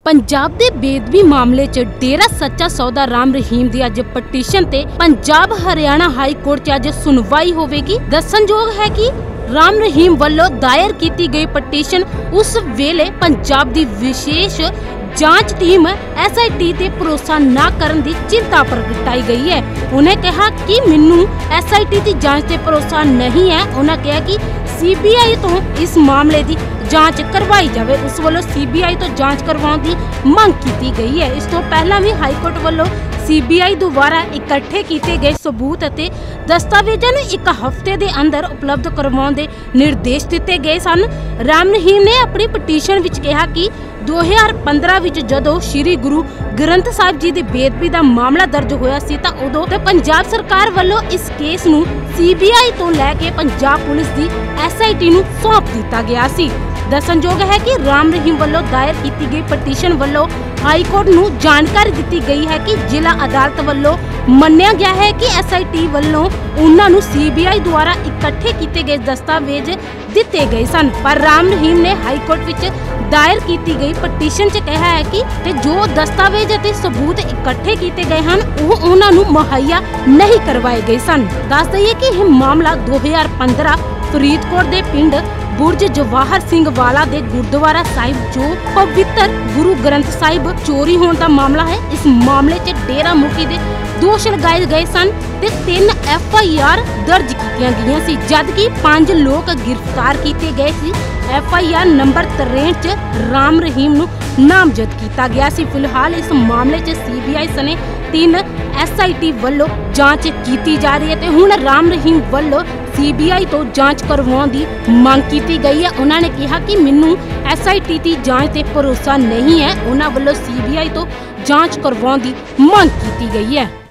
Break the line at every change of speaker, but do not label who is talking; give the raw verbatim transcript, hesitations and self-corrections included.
पंजाब दे बेदबी मामले च डेरा सच्चा सौदा राम रहीम दी अज पटीशन ते पंजाब हरियाणा हाई कोर्ट च अज सुनवाई होवेगी। दस्सणयोग है कि राम रहीम वल्लों दायर की गई पटीशन उस वेले पंजाब दी विशेष जांच टीम एस आई टी ते भरोसा न करन दी चिंता प्रगटाई गई है। उन्हें कहा कि मैनू एस आई टी दी जांच ते भरोसा नहीं है। उन्हें कहा कि सी बी आई तो इस मामले की जांच करवाई जाए। उस वालों सी बी आई तो जांच करवाने की मांग की गई है। इस तो पहला भी हाई कोर्ट वालों सी बी आई द्वारा इकट्ठे किए गए सबूत और दस्तावेजों ने एक हफ्ते के अंदर उपलब्ध करवाने के निर्देश दिए गए सन। राम रहीम ने अपनी पटीशन विच कहा कि दो हज़ार पंद्रह विच जदों श्री गुरु ग्रंथ साहिब जी की बेदबी का मामला दर्ज होया सी तां उदों ते पंजाब सरकार वालों इस केस नूं सी बी आई तो लैके पंजाब पुलिस की एस आई टी नूं सौंप दिता गया सी। दस्सणयोग है कि राम रहीम वालों दायर की गई पटीशन वालों हाई कोर्ट नूं जानकारी दी गई है कि जिला अदालत वालों मन्निया गया है कि एस आई टी वालों उन्हां नूं सी बी आई द्वारा इकट्ठे किए गए दस्तावेज दिते गए सन। पर राम रहीम ने हाई कोर्ट विच दायर की गई पटीशन च कहा है कि ते जो दस्तावेज और सबूत इकट्ठे किए गए हैं वो उन्हां नूं मुहैया नहीं करवाए गए सन। दस दईए कि यह मामला दो हज़ार पंद्रह फरीदकोट के पिंड बुर्ज जवाहर सिंह वाला दे गुरुद्वारा साहिब जो पवित्र गुरु ग्रंथ साहिब चोरी होने का मामला है। इस मामले च डेरा मुखी दे दोष लगाए गए सन ते तीन एफ आई आर दर्ज की गई सी, जबकि पांच लोग गिरफ्तार किए गए सी। एफ आई आर नंबर तिरसठ च राम रहीम नूं नामजद किया गया सी। फिलहाल इस मामले च सी बी आई सने तीन एस आई टी वालों जांच की जा रही है ते हुण राम रहीम वालों सी बी आई तो जांच करवाने की मांग की गई है। उन्होंने कहा कि मैनू एस आई टी की जांच ते भरोसा नहीं है। उन्होंने वालों सी बी आई तो जांच करवाने की मांग की गई है।